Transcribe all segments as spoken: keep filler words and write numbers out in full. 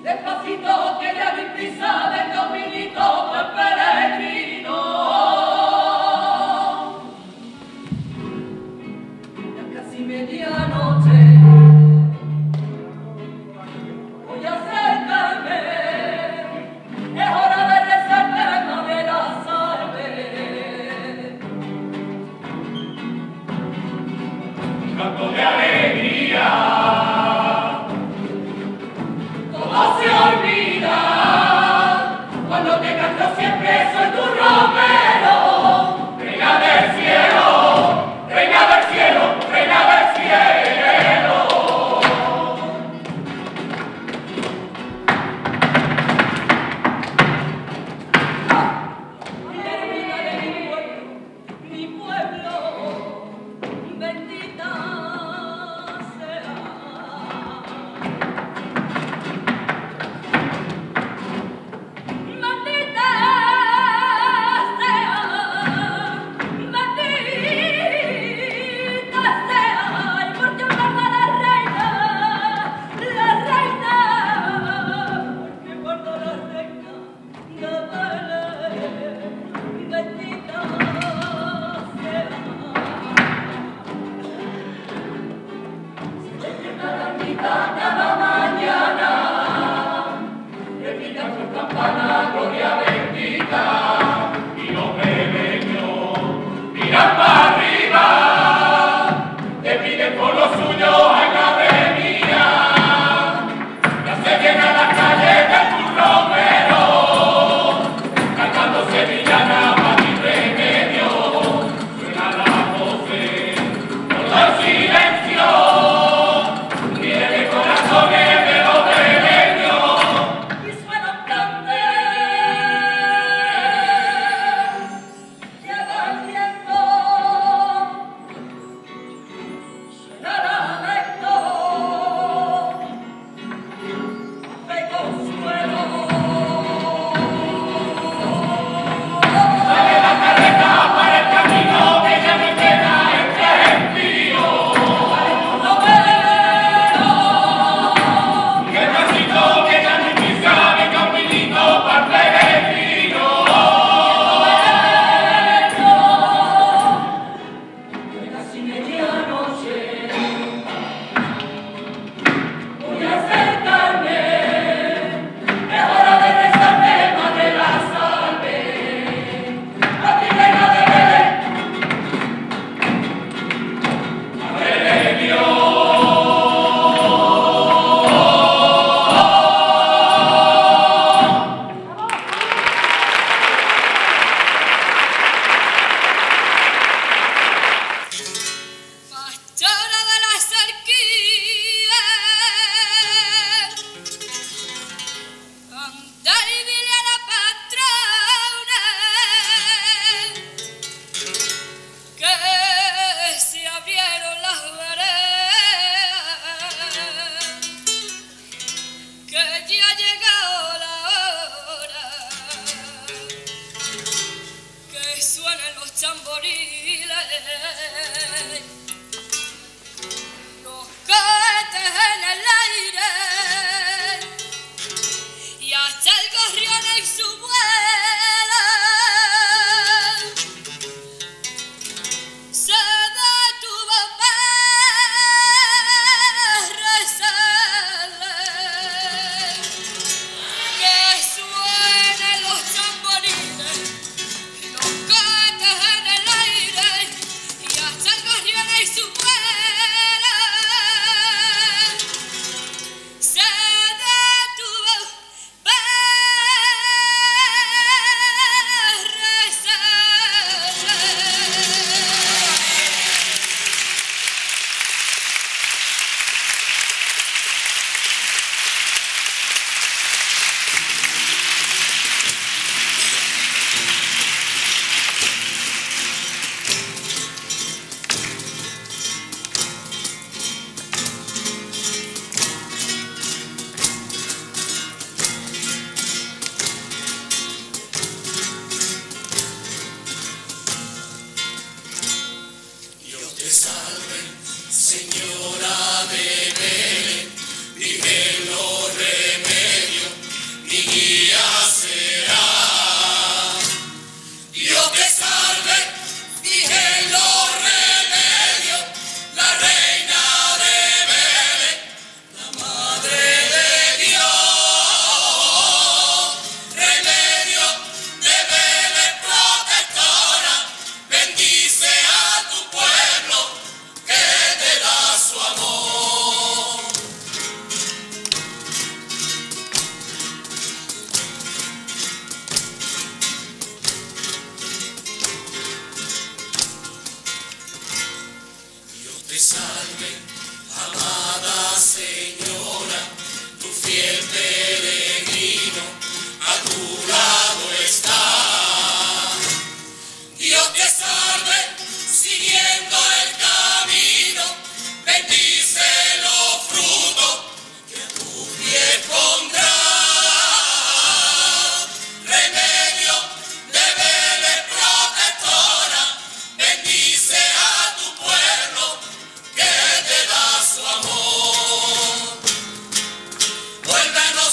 Despacito que ya mi prisa del dominito pues peregrino. Ya casi medianoche. Voy a acercarme. Es hora de rezarte mame la salve. Un canto de alegría. No se olvida cuando te canto siempre soy tu romero, reina del cielo, reina del cielo, reina del cielo. Reina de mi pueblo, mi pueblo, bendita sea. Maldita sea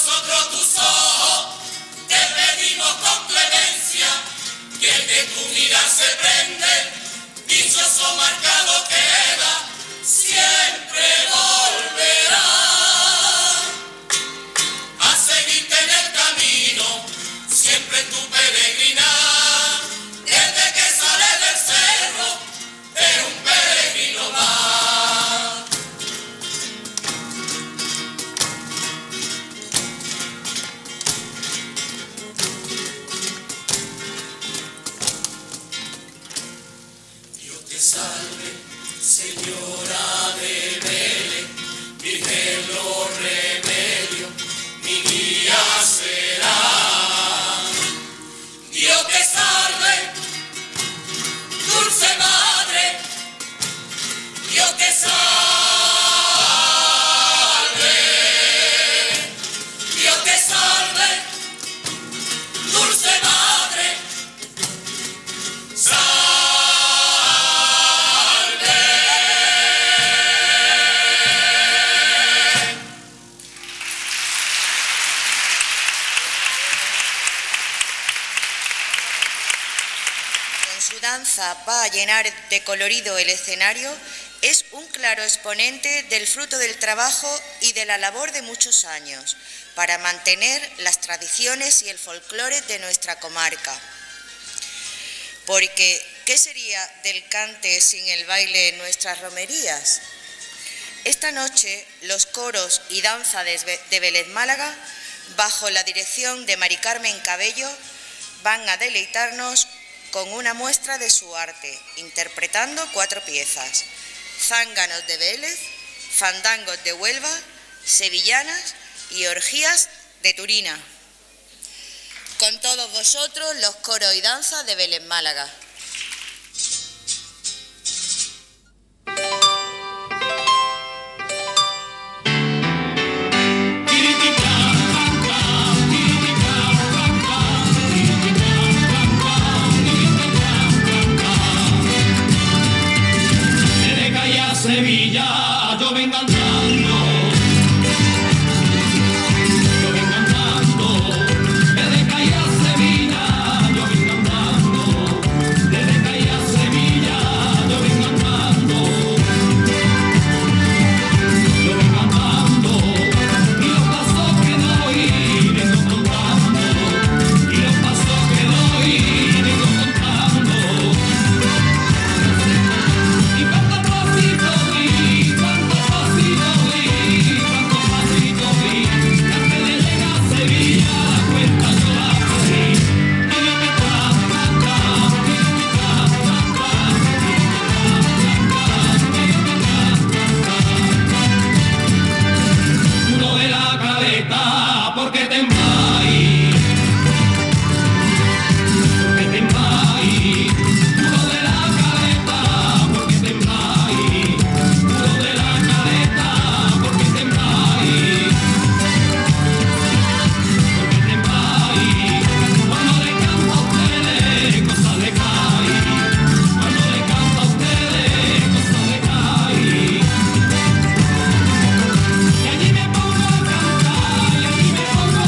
nosotros tus ojos te pedimos con clemencia, que el de tu mirar se prende, dichoso marcado queda, siempre volverá a seguirte en el camino, siempre en tu peregrinar, desde que sale del cerro, es un peregrino más. Dios te salve, Señora de Belén, Virgen los remedios, mi guía será. Dios te salve, dulce madre, Dios te salve, Dios te salve, dulce madre, salve. Danza va a llenar de colorido el escenario, es un claro exponente del fruto del trabajo y de la labor de muchos años para mantener las tradiciones y el folclore de nuestra comarca. Porque, ¿qué sería del cante sin el baile en nuestras romerías? Esta noche, los coros y danza de Vélez Málaga, bajo la dirección de Mari Carmen Cabello, van a deleitarnos con una muestra de su arte, interpretando cuatro piezas: zánganos de Vélez, fandangos de Huelva, sevillanas y orgías de Turina. Con todos vosotros, los coros y danza de Vélez Málaga. Sevilla, yo vengo andando, yo vengo andando, desde calle a Sevilla, yo vengo andando, desde calle a Sevilla, yo vengo andando, yo vengo andando, y los pasos que doy, vengo contando, y los pasos que doy, vengo contando, y cuánto pasito y cuánto pasito y cuánto pasito y antes de llegar a Sevilla la cuenta yo la pedí y yo me canta, canta, y yo me canta, canta, y yo me canta, canta, y yo me canta, canta. Uno de la caleta porque te embay, porque te embay, uno de la caleta porque te embay, uno de la caleta porque te embay, porque te embay, cuando le canto a ustedes cosas le caen, cuando le canto a ustedes cosas le caen, y allí me pongo a cantar, y allí me pongo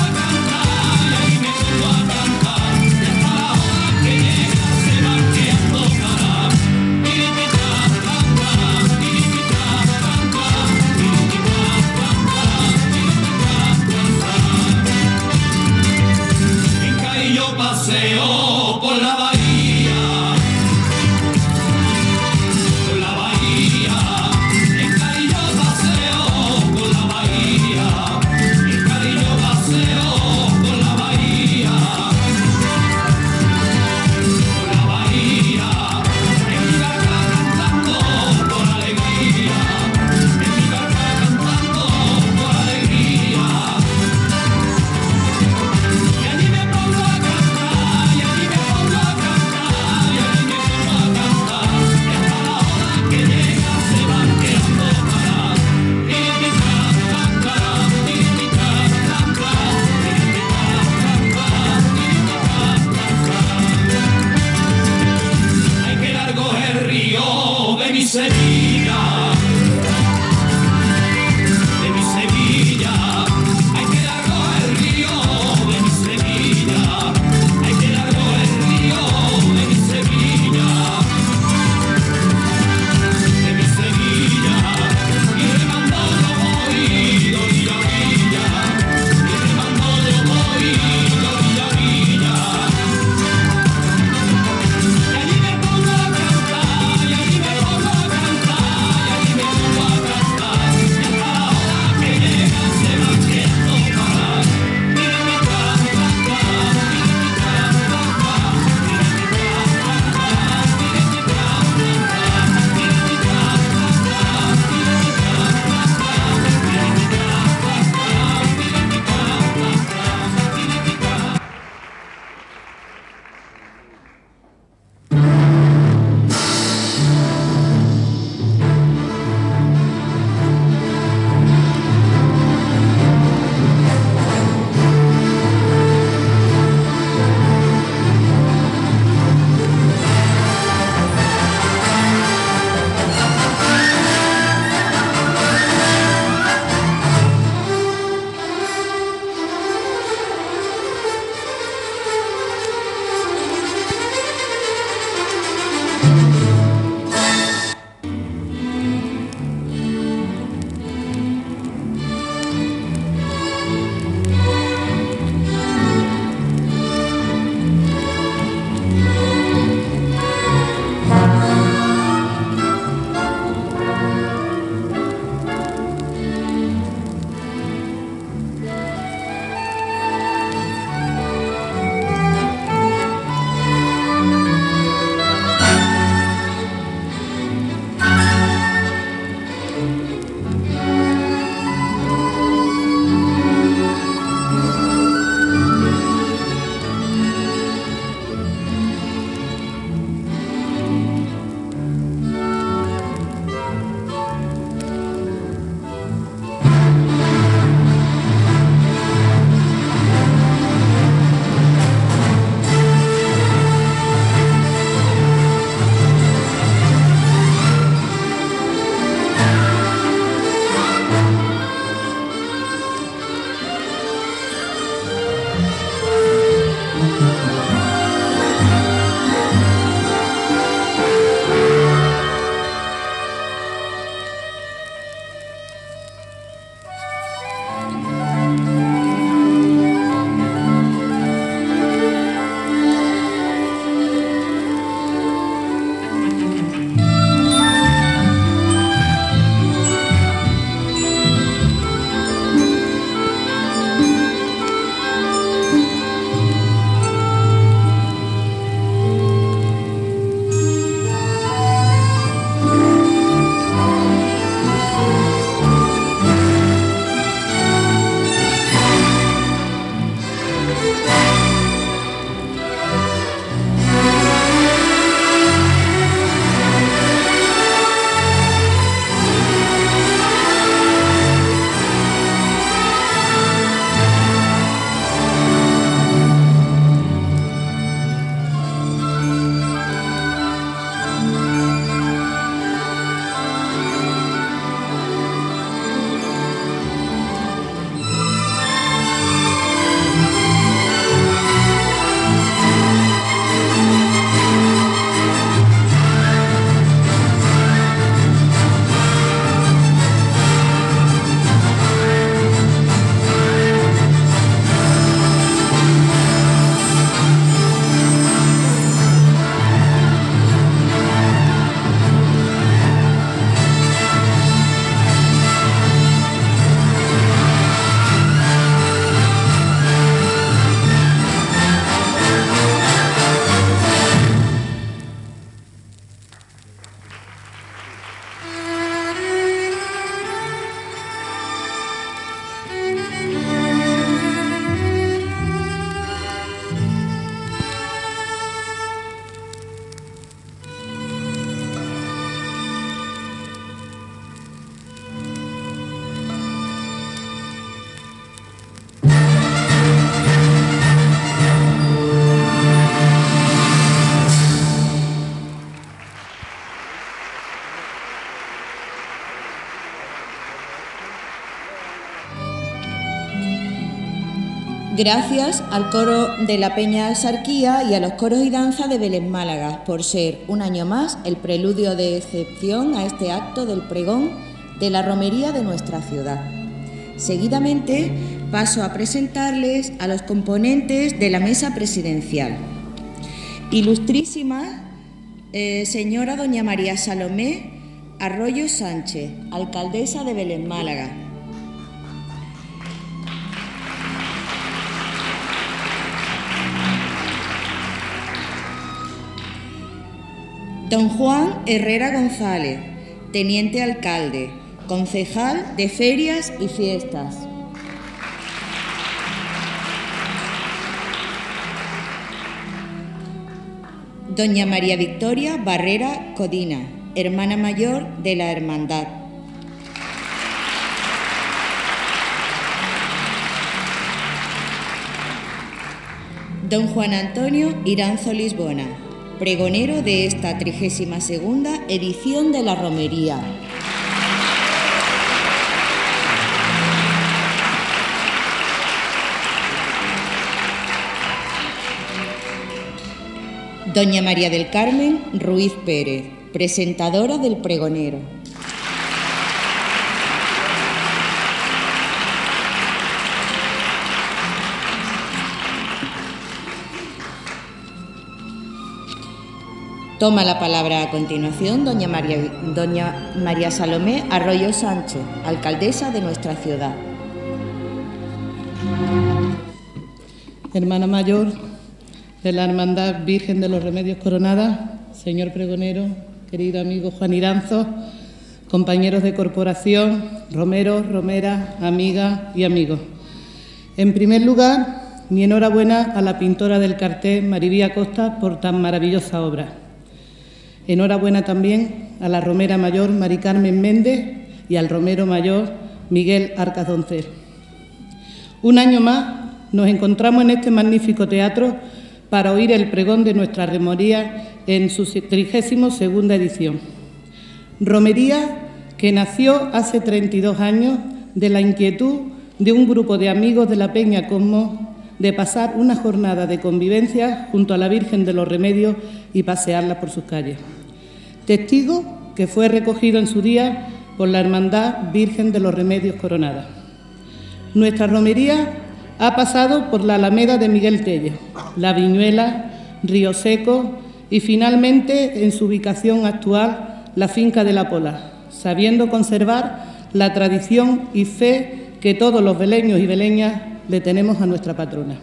Gracias al coro de la Peña Axarquía y a los coros y danza de Vélez Málaga por ser un año más el preludio de excepción a este acto del pregón de la romería de nuestra ciudad. Seguidamente paso a presentarles a los componentes de la mesa presidencial. Ilustrísima eh, señora doña María Salomé Arroyo Sánchez, alcaldesa de Vélez Málaga. Don Juan Herrera González, teniente alcalde, concejal de Ferias y Fiestas. Doña María Victoria Barrera Codina, hermana mayor de la Hermandad. Don Juan Antonio Iranzo Lisbona, pregonero de esta trigésima segunda edición de la romería. Doña María del Carmen Ruiz Pérez, presentadora del pregonero. Toma la palabra a continuación doña María, doña María Salomé Arroyo Sánchez, alcaldesa de nuestra ciudad. Hermana mayor de la Hermandad Virgen de los Remedios Coronada, señor pregonero, querido amigo Juan Iranzo, compañeros de corporación, romeros, romeras, amigas y amigos. En primer lugar, mi enhorabuena a la pintora del cartel, Maribí Acosta, por tan maravillosa obra. Enhorabuena también a la romera mayor, Mari Carmen Méndez, y al romero mayor, Miguel Arcas Doncel. Un año más nos encontramos en este magnífico teatro para oír el pregón de nuestra romería en su trigésima segunda edición. Romería que nació hace treinta y dos años de la inquietud de un grupo de amigos de la Peña Cosmos de pasar una jornada de convivencia junto a la Virgen de los Remedios y pasearla por sus calles. Testigo que fue recogido en su día por la Hermandad Virgen de los Remedios Coronada. Nuestra romería ha pasado por la Alameda de Miguel Tello, La Viñuela, Río Seco y finalmente en su ubicación actual, la Finca de la Pola, sabiendo conservar la tradición y fe que todos los veleños y veleñas le tenemos a nuestra patrona.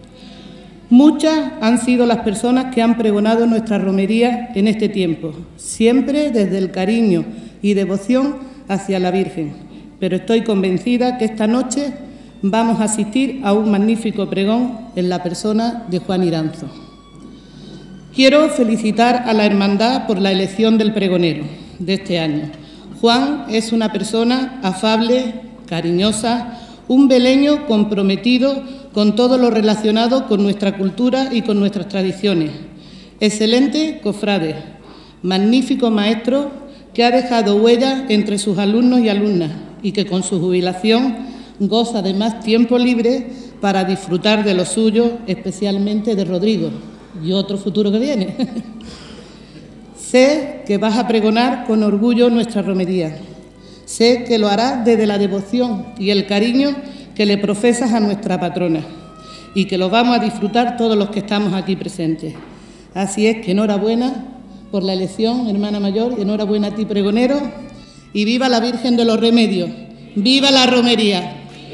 Muchas han sido las personas que han pregonado nuestra romería en este tiempo, siempre desde el cariño y devoción hacia la Virgen, pero estoy convencida que esta noche vamos a asistir a un magnífico pregón en la persona de Juan Iranzo. Quiero felicitar a la Hermandad por la elección del pregonero de este año. Juan es una persona afable, cariñosa, un veleño comprometido con todo lo relacionado con nuestra cultura y con nuestras tradiciones. Excelente cofrade, magnífico maestro que ha dejado huella entre sus alumnos y alumnas y que con su jubilación goza de más tiempo libre para disfrutar de lo suyo, especialmente de Rodrigo y otro futuro que viene. Sé que vas a pregonar con orgullo nuestra romería. Sé que lo harás desde la devoción y el cariño que le profesas a nuestra patrona y que lo vamos a disfrutar todos los que estamos aquí presentes. Así es que enhorabuena por la elección, hermana mayor, y enhorabuena a ti, pregonero, y viva la Virgen de los Remedios, viva la romería.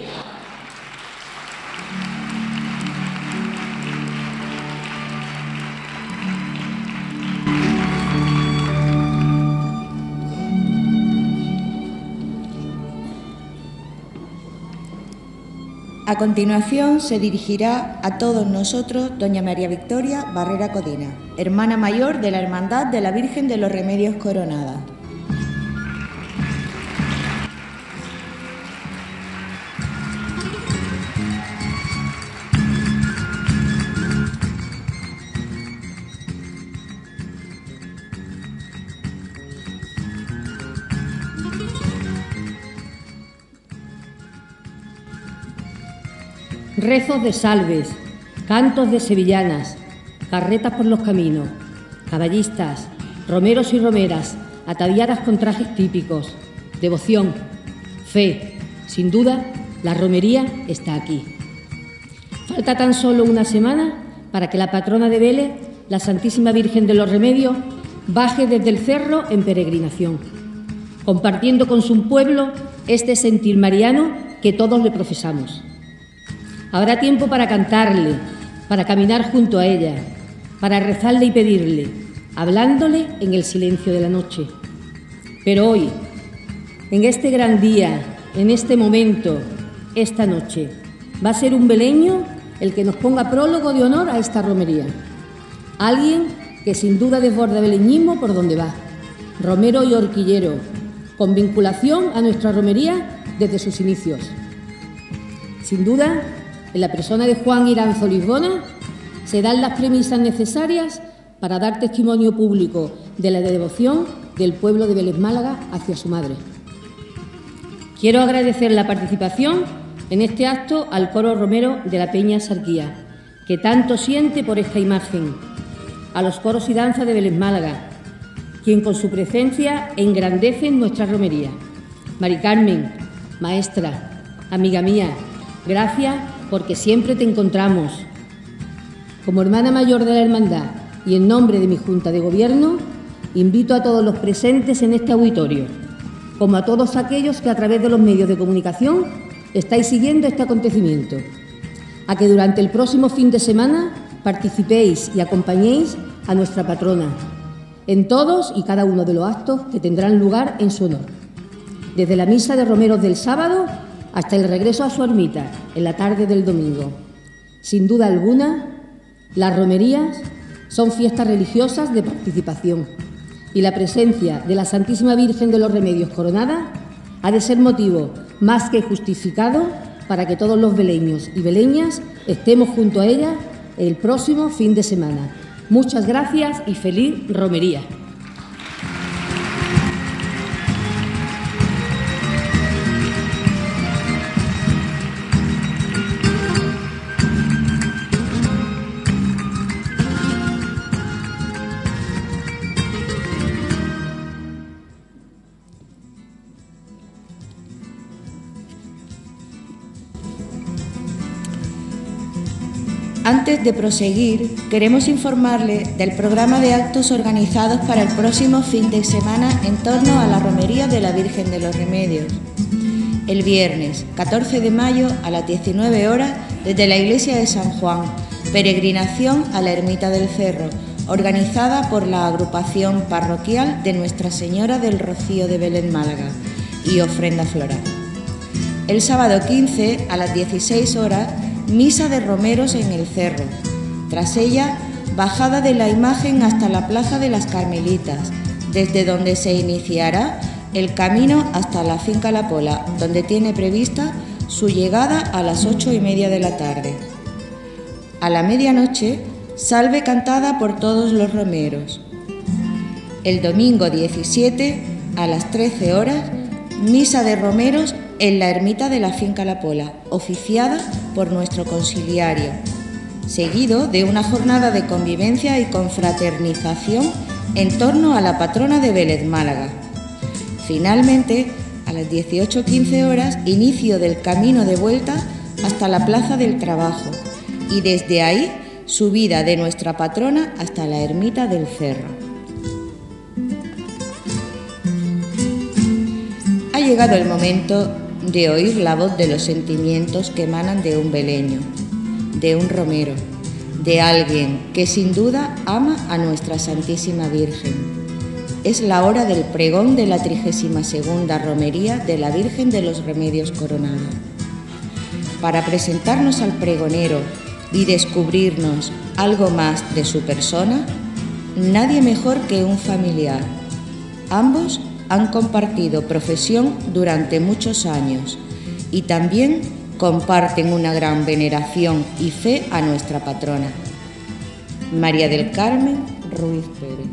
A continuación se dirigirá a todos nosotros doña María Victoria Barrera Codina, hermana mayor de la Hermandad de la Virgen de los Remedios Coronada. rezos de salves, cantos de sevillanas, carretas por los caminos, caballistas, romeros y romeras, ataviadas con trajes típicos, devoción, fe. Sin duda, la romería está aquí. Falta tan solo una semana para que la patrona de Vélez, la Santísima Virgen de los Remedios, baje desde el cerro en peregrinación, compartiendo con su pueblo este sentir mariano que todos le profesamos. Habrá tiempo para cantarle, para caminar junto a ella, para rezarle y pedirle, hablándole en el silencio de la noche. Pero hoy, en este gran día, en este momento, esta noche, va a ser un veleño el que nos ponga prólogo de honor a esta romería. Alguien que sin duda desborda beleñismo por donde va, romero y horquillero, con vinculación a nuestra romería desde sus inicios. Sin duda, en la persona de Juan Iranzo Lisbona, se dan las premisas necesarias para dar testimonio público de la devoción del pueblo de Vélez Málaga hacia su madre. Quiero agradecer la participación en este acto al coro romero de la Peña Sarquía, que tanto siente por esta imagen, a los coros y danzas de Vélez Málaga, quien con su presencia engrandecen nuestra romería. Mari Carmen, maestra, amiga mía, gracias porque siempre te encontramos. Como hermana mayor de la Hermandad y en nombre de mi Junta de Gobierno, invito a todos los presentes en este auditorio, como a todos aquellos que a través de los medios de comunicación estáis siguiendo este acontecimiento, a que durante el próximo fin de semana participéis y acompañéis a nuestra patrona en todos y cada uno de los actos que tendrán lugar en su honor, desde la misa de romeros del sábado hasta el regreso a su ermita en la tarde del domingo. Sin duda alguna, las romerías son fiestas religiosas de participación y la presencia de la Santísima Virgen de los Remedios coronada ha de ser motivo más que justificado para que todos los veleños y veleñas estemos junto a ella el próximo fin de semana. Muchas gracias y feliz romería. Antes de proseguir, queremos informarle del programa de actos organizados para el próximo fin de semana en torno a la romería de la Virgen de los Remedios. El viernes catorce de mayo a las diecinueve horas, desde la iglesia de San Juan, peregrinación a la ermita del Cerro, organizada por la agrupación parroquial de Nuestra Señora del Rocío de Vélez Málaga y ofrenda floral. El sábado quince a las dieciséis horas, misa de romeros en el Cerro. Tras ella, bajada de la imagen hasta la Plaza de las Carmelitas, desde donde se iniciará el camino hasta la finca La Pola, donde tiene prevista su llegada a las ocho y media de la tarde. A la medianoche, salve cantada por todos los romeros. El domingo diecisiete, a las trece horas, misa de romeros en la ermita de la finca La Pola, oficiada por nuestro conciliario, seguido de una jornada de convivencia y confraternización en torno a la patrona de Vélez Málaga. Finalmente, a las dieciocho quince horas, inicio del camino de vuelta hasta la Plaza del Trabajo y desde ahí subida de nuestra patrona hasta la ermita del Cerro. Ha llegado el momento de oír la voz de los sentimientos que emanan de un veleño, de un romero, de alguien que sin duda ama a nuestra Santísima Virgen. Es la hora del pregón de la trigésima segunda romería de la Virgen de los Remedios coronada. Para presentarnos al pregonero y descubrirnos algo más de su persona, nadie mejor que un familiar. Ambos han compartido profesión durante muchos años y también comparten una gran veneración y fe a nuestra patrona, María del Carmen Ruiz Pérez.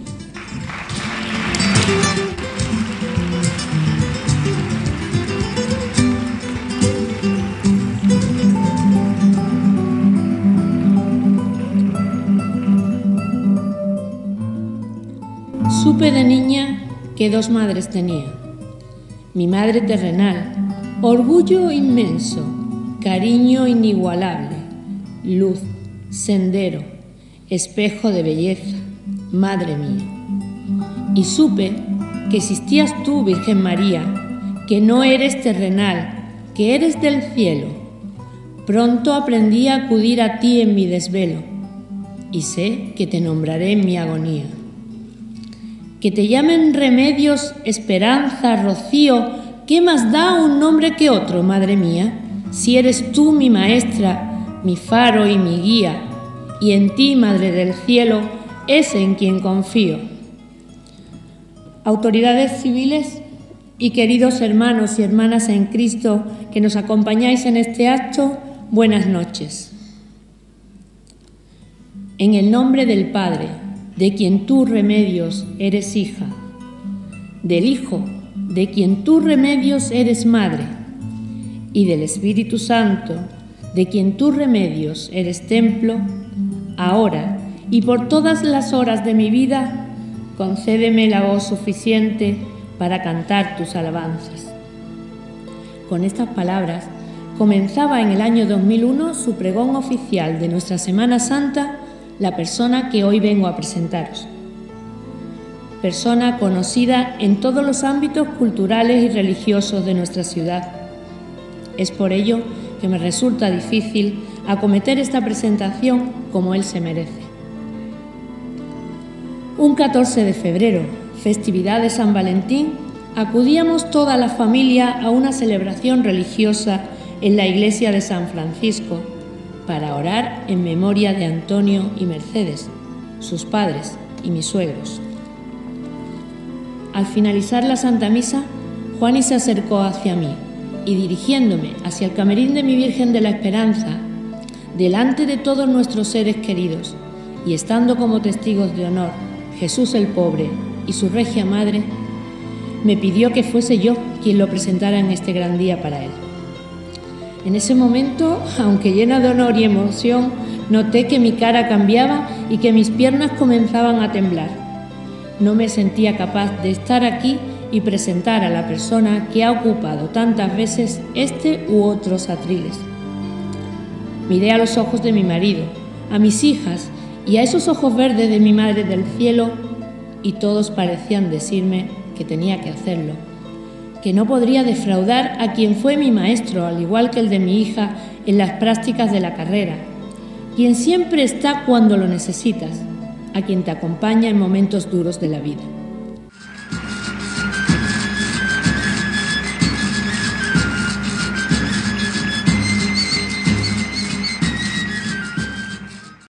Supe de niña que dos madres tenía. Mi madre terrenal, orgullo inmenso, cariño inigualable, luz, sendero, espejo de belleza, madre mía. Y supe que existías tú, Virgen María, que no eres terrenal, que eres del cielo. Pronto aprendí a acudir a ti en mi desvelo, y sé que te nombraré en mi agonía. Que te llamen Remedios, Esperanza, Rocío, ¿qué más da un nombre que otro, madre mía? Si eres tú mi maestra, mi faro y mi guía, y en ti, Madre del Cielo, es en quien confío. Autoridades civiles y queridos hermanos y hermanas en Cristo que nos acompañáis en este acto, buenas noches. En el nombre del Padre, de quien tú, Remedios, eres hija, del Hijo, de quien tú, Remedios, eres madre, y del Espíritu Santo, de quien tú, Remedios, eres templo, ahora y por todas las horas de mi vida, concédeme la voz suficiente para cantar tus alabanzas. Con estas palabras comenzaba en el año dos mil uno su pregón oficial de nuestra Semana Santa, la persona que hoy vengo a presentaros. Persona conocida en todos los ámbitos culturales y religiosos de nuestra ciudad. Es por ello que me resulta difícil acometer esta presentación como él se merece. Un catorce de febrero, festividad de San Valentín, acudíamos toda la familia a una celebración religiosa en la iglesia de San Francisco para orar en memoria de Antonio y Mercedes, sus padres y mis suegros. Al finalizar la Santa Misa, Juani se acercó hacia mí y, dirigiéndome hacia el camerín de mi Virgen de la Esperanza, delante de todos nuestros seres queridos y estando como testigos de honor Jesús el Pobre y su Regia Madre, me pidió que fuese yo quien lo presentara en este gran día para él. En ese momento, aunque llena de honor y emoción, noté que mi cara cambiaba y que mis piernas comenzaban a temblar. No me sentía capaz de estar aquí y presentar a la persona que ha ocupado tantas veces este u otros atriles. Miré a los ojos de mi marido, a mis hijas y a esos ojos verdes de mi Madre del Cielo, y todos parecían decirme que tenía que hacerlo, que no podría defraudar a quien fue mi maestro, al igual que el de mi hija en las prácticas de la carrera, quien siempre está cuando lo necesitas, a quien te acompaña en momentos duros de la vida.